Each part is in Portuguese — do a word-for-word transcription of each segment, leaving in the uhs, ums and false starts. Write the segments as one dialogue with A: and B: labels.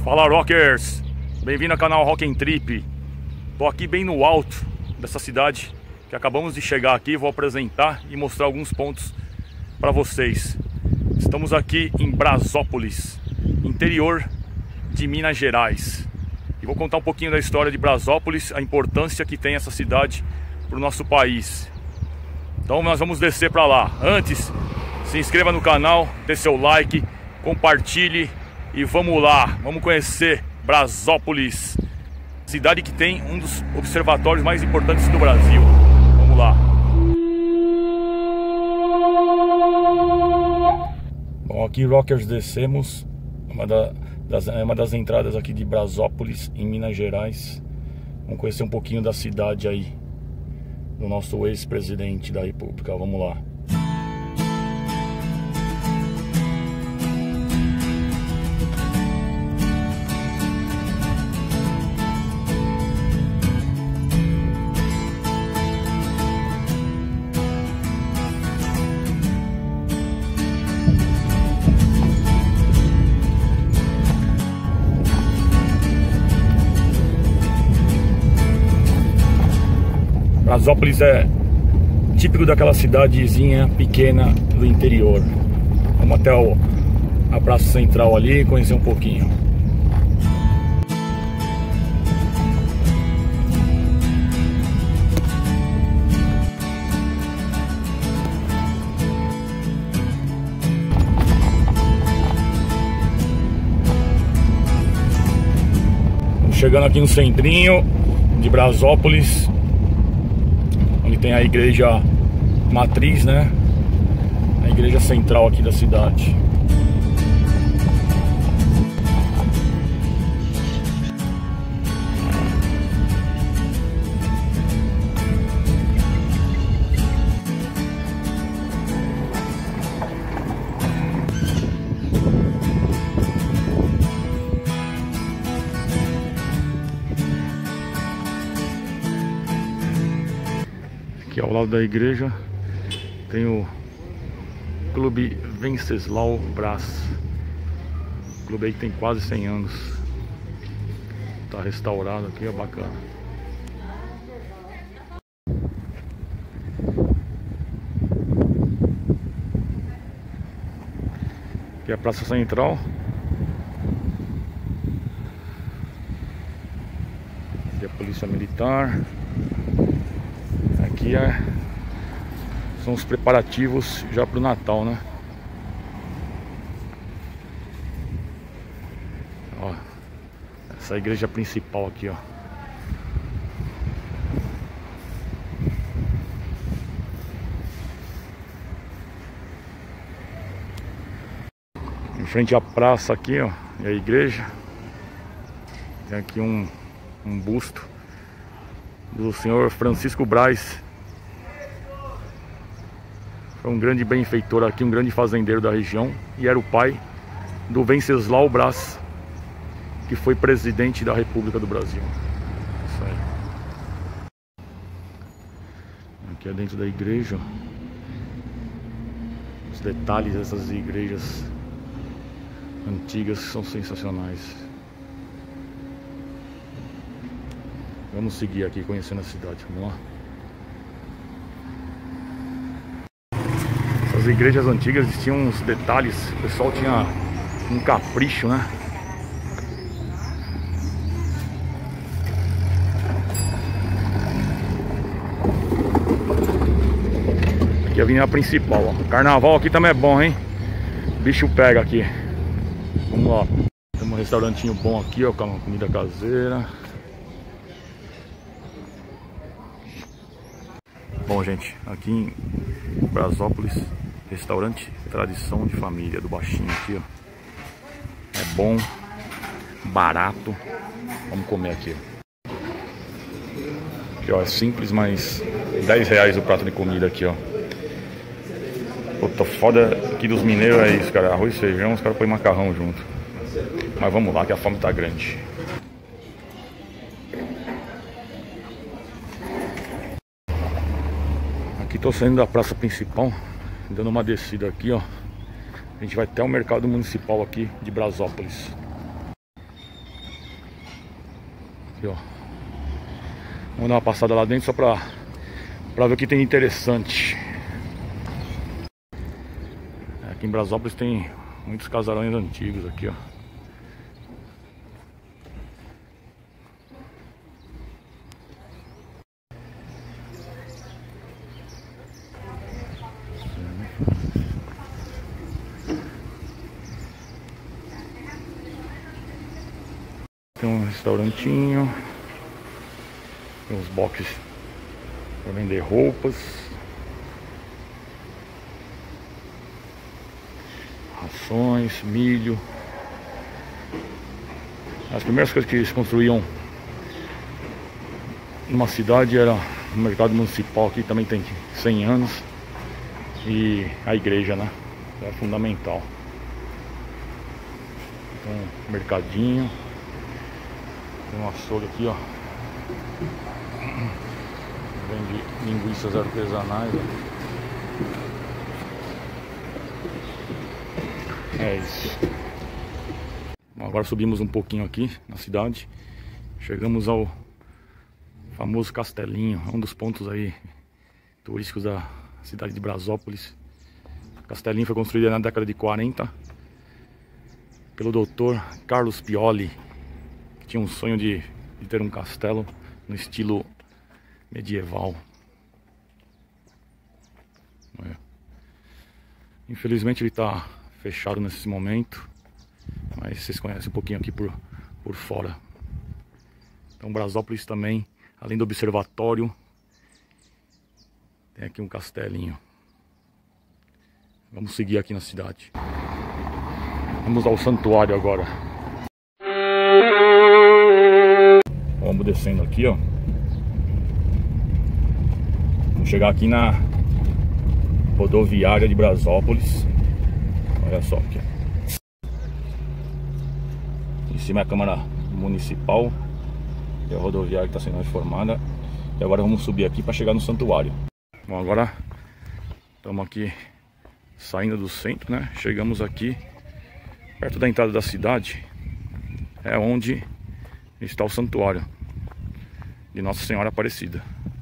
A: Fala, rockers! Bem-vindo ao canal Rock and Trip. Tô aqui bem no alto dessa cidade que acabamos de chegar aqui. Vou apresentar e mostrar alguns pontos para vocês. Estamos aqui em Brasópolis, interior de Minas Gerais. E vou contar um pouquinho da história de Brasópolis, a importância que tem essa cidade para o nosso país. Então nós vamos descer para lá. Antes, se inscreva no canal, dê seu like, compartilhe e vamos lá. Vamos conhecer Brasópolis, cidade que tem um dos observatórios mais importantes do Brasil. Vamos lá. Bom, aqui, rockers, descemos uma, da, das, uma das entradas aqui de Brasópolis, em Minas Gerais. Vamos conhecer um pouquinho da cidade aí, do nosso ex-presidente da República. Vamos lá. Brasópolis é típico daquela cidadezinha pequena do interior. Vamos até o, a praça central ali e conhecer um pouquinho. Chegando aqui no centrinho de Brasópolis, onde tem a igreja matriz, né? A igreja central aqui da cidade. Aqui ao lado da igreja tem o Clube Venceslau Braz. O clube aí que tem quase cem anos. Tá restaurado aqui, é bacana. Aqui é a Praça Central. Aqui é a Polícia Militar. Aqui é, são os preparativos já para o Natal, né? Ó, essa é a igreja principal aqui, ó. Em frente à praça aqui, ó, é a igreja. Tem aqui um, um busto do senhor Francisco Braz. Foi um grande benfeitor aqui, um grande fazendeiro da região, e era o pai do Venceslau Braz, que foi presidente da República do Brasil. Isso aí. Aqui é dentro da igreja. Os detalhes dessas igrejas antigas são sensacionais. Vamos seguir aqui conhecendo a cidade. Vamos lá. As igrejas antigas tinham uns detalhes. O pessoal tinha um capricho, né? Aqui é a avenida principal, ó. Carnaval aqui também é bom, hein? O bicho pega aqui. Vamos lá. Tem um restaurantinho bom aqui, ó, com uma comida caseira. Bom, gente, aqui em Brasópolis, restaurante Tradição de Família do Baixinho aqui, ó. É bom, barato. Vamos comer aqui. Aqui, ó, é simples, mas dez reais o prato de comida aqui, ó. Puta, foda aqui dos mineiros é isso, cara. Arroz e feijão, os caras põem macarrão junto. Mas vamos lá, que a fome tá grande. Aqui tô saindo da praça principal, dando uma descida aqui, ó. A gente vai até o mercado municipal aqui de Brasópolis. Aqui, ó. Vamos dar uma passada lá dentro só pra, pra ver o que tem de interessante. Aqui em Brasópolis tem muitos casarões antigos aqui, ó. Tem um restaurantinho. Tem uns boxes para vender roupas. Rações, milho. As primeiras coisas que eles construíam numa cidade era o mercado municipal, que também tem cem anos. E a igreja, né? É fundamental. Então, mercadinho. Tem um açougue aqui, ó. Vende linguiças artesanais, ó. É isso. Bom, agora subimos um pouquinho aqui na cidade. Chegamos ao famoso Castelinho, um dos pontos aí turísticos da cidade de Brasópolis. O Castelinho foi construído na década de quarenta pelo doutor Carlos Pioli, que tinha um sonho de, de ter um castelo no estilo medieval. É. Infelizmente ele está fechado nesse momento, mas vocês conhecem um pouquinho aqui por, por fora. Então Brasópolis também, além do observatório, tem aqui um castelinho. Vamos seguir aqui na cidade. Vamos ao santuário agora. Vamos descendo aqui, ó. Vamos chegar aqui na rodoviária de Brasópolis. Olha só aqui. Em cima é a Câmara Municipal e a rodoviária que está sendo reformada. E agora vamos subir aqui para chegar no santuário. Bom, agora estamos aqui saindo do centro, né? Chegamos aqui perto da entrada da cidade. É onde está o santuário de Nossa Senhora Aparecida.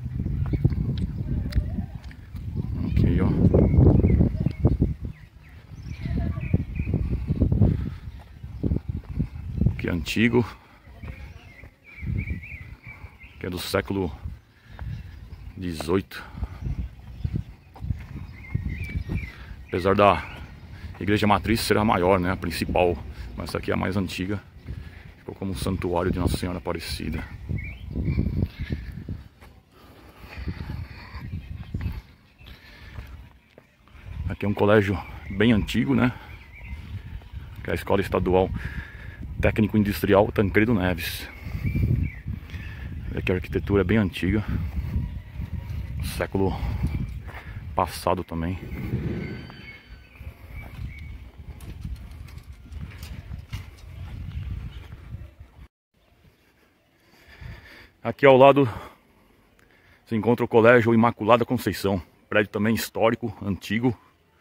A: Aqui, ó. Que é antigo, que é do século dezoito. Apesar da igreja matriz ser a maior, né, a principal, mas essa aqui é a mais antiga. Ficou como um santuário de Nossa Senhora Aparecida. Aqui é um colégio bem antigo, né? Que é a Escola Estadual Técnico Industrial Tancredo Neves. Aqui a arquitetura é bem antiga, século passado também. Aqui ao lado se encontra o Colégio Imaculada Conceição, prédio também histórico, antigo,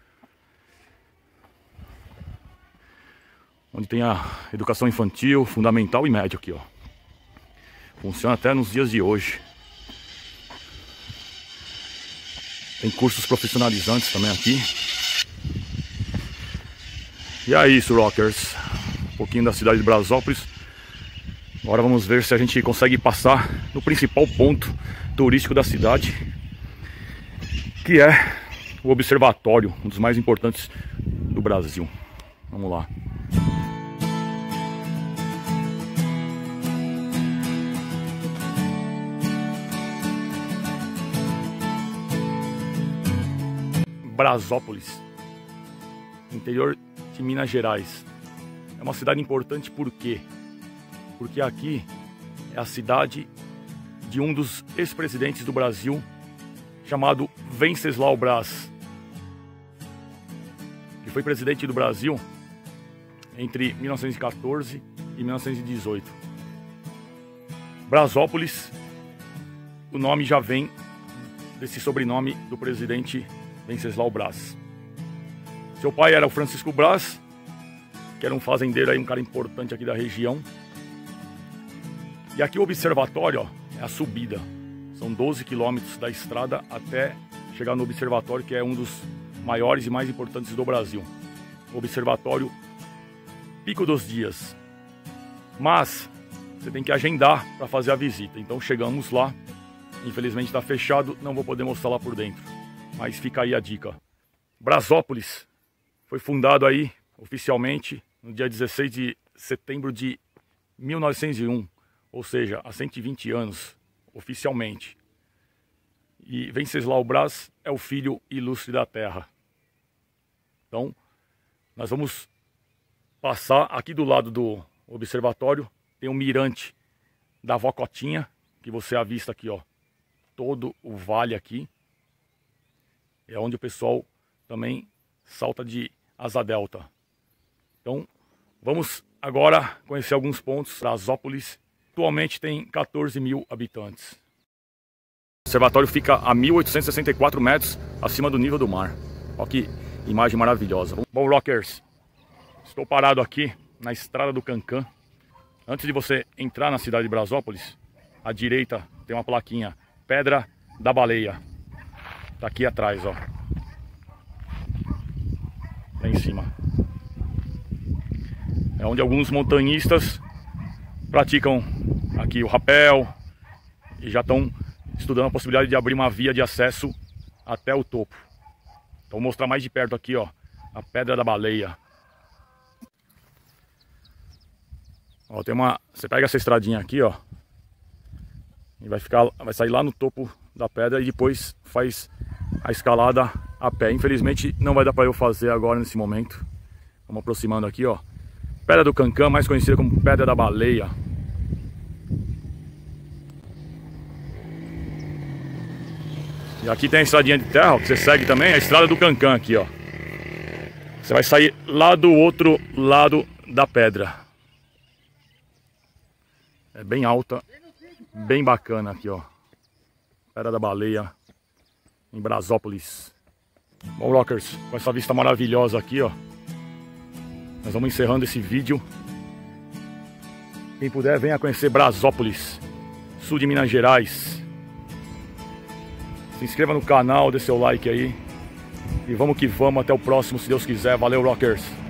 A: onde tem a educação infantil, fundamental e média aqui, ó. Funciona até nos dias de hoje. Tem cursos profissionalizantes também aqui. E é isso, rockers. Um pouquinho da cidade de Brasópolis. Agora vamos ver se a gente consegue passar no principal ponto turístico da cidade, que é o observatório, um dos mais importantes do Brasil. Vamos lá. Brasópolis, interior de Minas Gerais. É uma cidade importante por quê? Porque aqui é a cidade de um dos ex-presidentes do Brasil, chamado Venceslau Braz, que foi presidente do Brasil entre mil novecentos e quatorze e mil novecentos e dezoito. Brasópolis, o nome já vem desse sobrenome do presidente Venceslau Braz. Seu pai era o Francisco Braz, que era um fazendeiro aí, um cara importante aqui da região. E aqui o observatório, ó, é a subida. São doze quilômetros da estrada até chegar no observatório, que é um dos maiores e mais importantes do Brasil. O observatório Pico dos Dias. Mas você tem que agendar para fazer a visita. Então chegamos lá. Infelizmente está fechado, não vou poder mostrar lá por dentro. Mas fica aí a dica. Brasópolis foi fundado aí oficialmente no dia dezesseis de setembro de mil novecentos e um. Ou seja, há cento e vinte anos, oficialmente. E Venceslau Braz é o filho ilustre da terra. Então, nós vamos passar aqui do lado do observatório. Tem um mirante da Vó Cotinha, que você avista aqui, ó. Todo o vale aqui. É onde o pessoal também salta de asa delta. Então, vamos agora conhecer alguns pontos. Brasópolis atualmente tem quatorze mil habitantes. O observatório fica a mil oitocentos e sessenta e quatro metros acima do nível do mar. Olha que imagem maravilhosa. Bom, rockers, estou parado aqui na estrada do Cancan. Antes de você entrar na cidade de Brasópolis, à direita tem uma plaquinha Pedra da Baleia. Tá aqui atrás, ó. Lá em cima. É onde alguns montanhistas praticam aqui o rapel e já estão estudando a possibilidade de abrir uma via de acesso até o topo. Então vou mostrar mais de perto aqui, ó, a Pedra da Baleia. Ó, tem uma, você pega essa estradinha aqui, ó, e vai ficar, vai sair lá no topo da pedra e depois faz a escalada a pé. Infelizmente não vai dar para eu fazer agora nesse momento. Vamos aproximando aqui, ó. Pedra do Cancan, mais conhecida como Pedra da Baleia. E aqui tem a estradinha de terra, ó, que você segue também, a estrada do Cancan aqui, ó. Você vai sair lá do outro lado da pedra. É bem alta, bem bacana aqui, ó. Pedra da Baleia, em Brasópolis. Bom, rockers, com essa vista maravilhosa aqui, ó, nós vamos encerrando esse vídeo. Quem puder, venha conhecer Brasópolis, sul de Minas Gerais. Se inscreva no canal, dê seu like aí. E vamos que vamos, até o próximo, se Deus quiser. Valeu, rockers!